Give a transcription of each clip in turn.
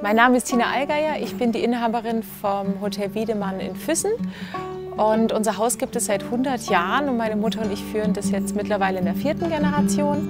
Mein Name ist Tina Allgeier, ich bin die Inhaberin vom Hotel Wiedemann in Füssen. Und unser Haus gibt es seit 100 Jahren und meine Mutter und ich führen das jetzt mittlerweile in der 4. Generation.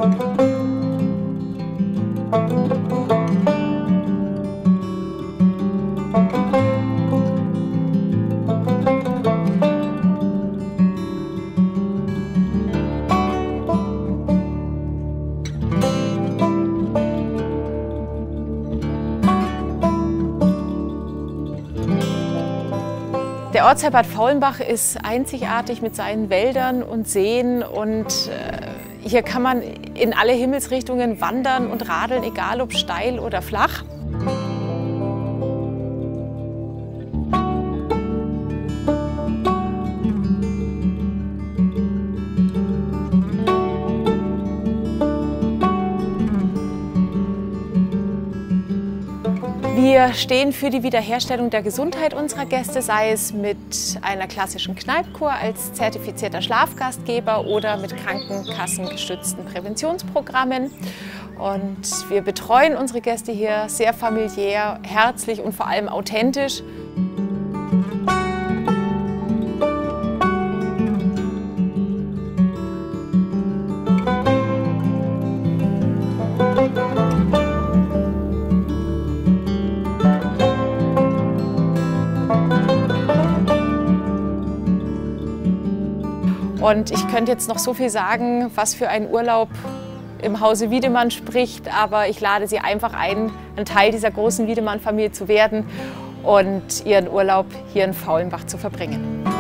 Der Ortsteil Bad Faulenbach ist einzigartig mit seinen Wäldern und Seen und hier kann man in alle Himmelsrichtungen wandern und radeln, egal ob steil oder flach. Wir stehen für die Wiederherstellung der Gesundheit unserer Gäste, sei es mit einer klassischen Kneippkur als zertifizierter Schlafgastgeber oder mit krankenkassengestützten Präventionsprogrammen. Und wir betreuen unsere Gäste hier sehr familiär, herzlich und vor allem authentisch. Und ich könnte jetzt noch so viel sagen, was für ein Urlaub im Hause Wiedemann spricht, aber ich lade Sie einfach ein, ein Teil dieser großen Wiedemann-Familie zu werden und Ihren Urlaub hier in Faulenbach zu verbringen.